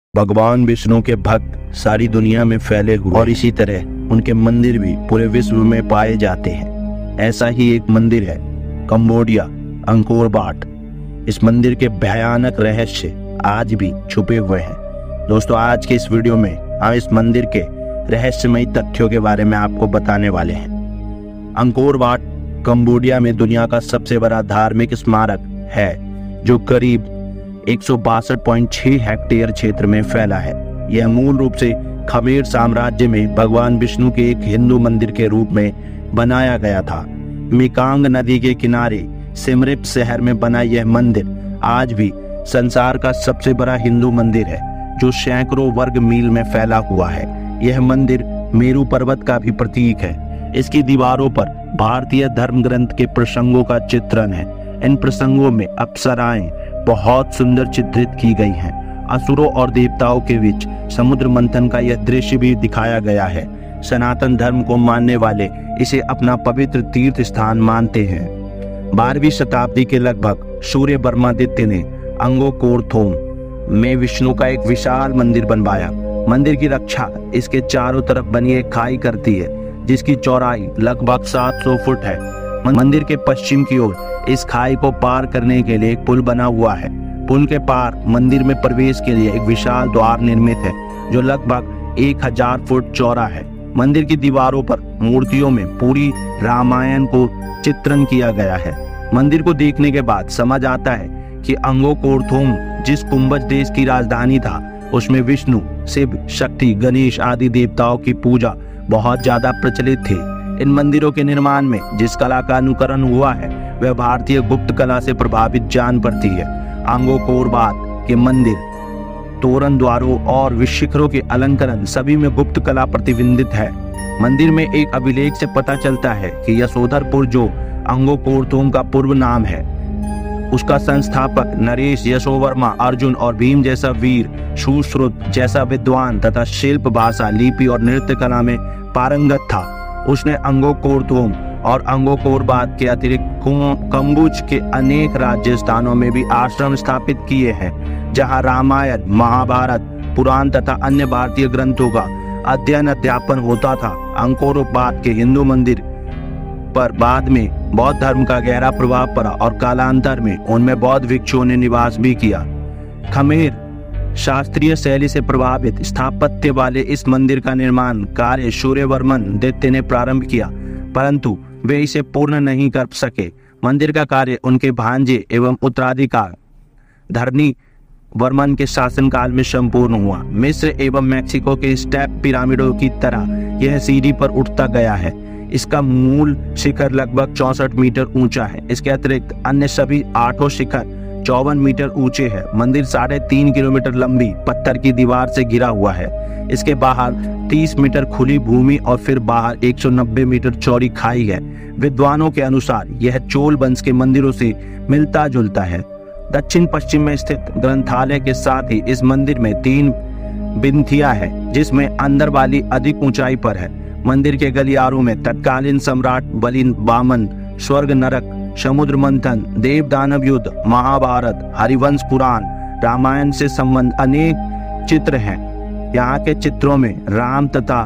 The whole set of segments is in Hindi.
भगवान विष्णु के भक्त सारी दुनिया में फैले हुए और इसी तरह उनके मंदिर भी पूरे विश्व में पाए जाते हैं। ऐसा ही एक मंदिर है कंबोडिया अंकोर वाट। इस मंदिर के भयानक रहस्य आज भी छुपे हुए हैं। दोस्तों, आज के इस वीडियो में हम इस मंदिर के रहस्यमयी तथ्यों के बारे में आपको बताने वाले हैं। अंकोर वाट कंबोडिया में दुनिया का सबसे बड़ा धार्मिक स्मारक है, जो करीब 162.6 हेक्टेयर क्षेत्र में फैला है। यह मूल रूप से खमेर साम्राज्य में भगवान विष्णु के एक हिंदू मंदिर के रूप में बनाया गया था। मेकांग नदी के किनारे सिमरिप शहर में बना यह मंदिर आज भी संसार का सबसे बड़ा हिंदू मंदिर है, जो सैकड़ों वर्ग मील में फैला हुआ है। यह मंदिर मेरू पर्वत का भी प्रतीक है। इसकी दीवारों पर भारतीय धर्म ग्रंथ के प्रसंगों का चित्रण है। इन प्रसंगों में अप्सराएं बहुत सुंदर चित्रित की गई हैं। असुरों और देवताओं के बीच समुद्र मंथन का यह दृश्य भी दिखाया गया है। सनातन धर्म को मानने वाले इसे अपना पवित्र तीर्थ स्थान मानते हैं। 12वीं शताब्दी के लगभग सूर्य वर्मादित्य ने अंगोकोरथोम में विष्णु का एक विशाल मंदिर बनवाया। मंदिर की रक्षा इसके चारों तरफ बनी एक खाई करती है, जिसकी चौड़ाई लगभग 700 फुट है। मंदिर के पश्चिम की ओर इस खाई को पार करने के लिए एक पुल बना हुआ है। पुल के पार मंदिर में प्रवेश के लिए एक विशाल द्वार निर्मित है, जो लगभग 1000 फुट चौड़ा है। मंदिर की दीवारों पर मूर्तियों में पूरी रामायण को चित्रण किया गया है। मंदिर को देखने के बाद समझ आता है कि अंगोकोरथोम जिस कुंभज देश की राजधानी था, उसमें विष्णु, शिव, शक्ति, गणेश आदि देवताओं की पूजा बहुत ज्यादा प्रचलित थी। इन मंदिरों के निर्माण में जिस कला का अनुकरण हुआ है, वह भारतीय गुप्त कला से प्रभावित जान पड़ती है। अंगोकोर वाट के मंदिर, तोरण, द्वारों और शिखरों के अलंकरण सभी में गुप्त कला प्रतिबिंबित है। मंदिर में एक अभिलेख से पता चलता है कि यशोधरपुर, जो अंगोकोरथोम का पूर्व नाम है, उसका संस्थापक नरेश यशोवर्मा अर्जुन और भीम जैसा वीर, सुश्रुत जैसा विद्वान तथा शिल्प, भाषा, लिपि और नृत्य कला में पारंगत था। उसने अंगोकोरथोम और अंगोकोर वाट के अतिरिक्त कंबुज के अनेक राज्य स्थानों में भी आश्रम स्थापित किए हैं, जहां रामायण, महाभारत, पुराण तथा अन्य भारतीय ग्रंथों का अध्ययन अध्यापन होता था। अंकोर वाट के हिंदू मंदिर पर बाद में बौद्ध धर्म का गहरा प्रभाव पड़ा और कालांतर में उनमें बौद्ध भिक्षुओं ने निवास भी किया। खमेर शास्त्रीय शैली से प्रभावित स्थापत्य वाले इस मंदिर का निर्माण कार्य सूर्यवर्मन द्वितीय ने प्रारंभ किया, परंतु वे इसे पूर्ण नहीं कर सके। मंदिर का कार्य उनके भांजे एवं उत्तराधिकार धरनी वर्मन के शासनकाल में संपूर्ण हुआ। मिस्र एवं मैक्सिको के स्टेप पिरामिडों की तरह यह सीढ़ी पर उठता गया है। इसका मूल शिखर लगभग 64 मीटर ऊंचा है। इसके अतिरिक्त अन्य सभी 8 शिखर 54 मीटर ऊंचे हैं। मंदिर 3.5 किलोमीटर लंबी पत्थर की दीवार से घिरा हुआ है। इसके बाहर 30 मीटर खुली भूमि और फिर बाहर 190 मीटर चौड़ी खाई है। विद्वानों के अनुसार यह चोल वंश के मंदिरों से मिलता जुलता है। दक्षिण पश्चिम में स्थित ग्रंथालय के साथ ही इस मंदिर में 3 बिंथियां हैं, जिसमें अंदर वाली अधिक ऊंचाई पर है। मंदिर के गलियारों में तत्कालीन सम्राट बलि, वामन, स्वर्ग नरक, समुद्र मंथन, देव दानव युद्ध, महाभारत, हरिवंश पुराण, रामायण से संबंध अनेक चित्र हैं। यहाँ के चित्रों में राम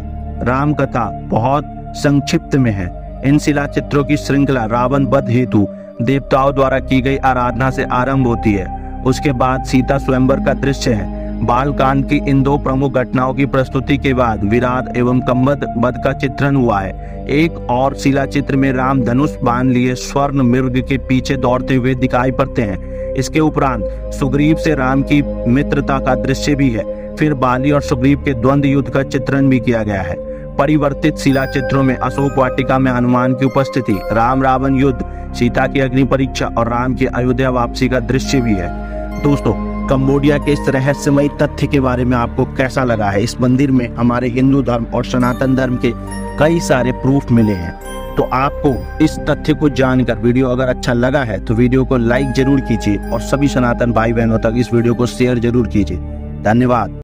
कथा बहुत संक्षिप्त में है। इन शिला चित्रों की श्रृंखला रावण वध हेतु देवताओं द्वारा की गई आराधना से आरंभ होती है। उसके बाद सीता स्वयंवर का दृश्य है। बालकांड की इन 2 प्रमुख घटनाओं की प्रस्तुति के बाद विराट एवं कंबद वध का चित्रण हुआ है। एक और शिला चित्र में राम धनुष बांध लिए स्वर्ण मृग के पीछे दौड़ते हुए दिखाई पड़ते हैं। इसके उपरांत सुग्रीव से राम की मित्रता का दृश्य भी है। फिर बाली और सुग्रीव के द्वंद्व युद्ध का चित्रण भी किया गया है। परिवर्तित शिला चित्रों में अशोक वाटिका में हनुमान की उपस्थिति, राम रावण युद्ध, सीता की अग्नि परीक्षा और राम की अयोध्या वापसी का दृश्य भी है। दोस्तों, कंबोडिया के इस रहस्यमयी तथ्य के बारे में आपको कैसा लगा है? इस मंदिर में हमारे हिंदू धर्म और सनातन धर्म के कई सारे प्रूफ मिले हैं। तो आपको इस तथ्य को जानकर वीडियो अगर अच्छा लगा है तो वीडियो को लाइक जरूर कीजिए और सभी सनातन भाई बहनों तक इस वीडियो को शेयर जरूर कीजिए। धन्यवाद।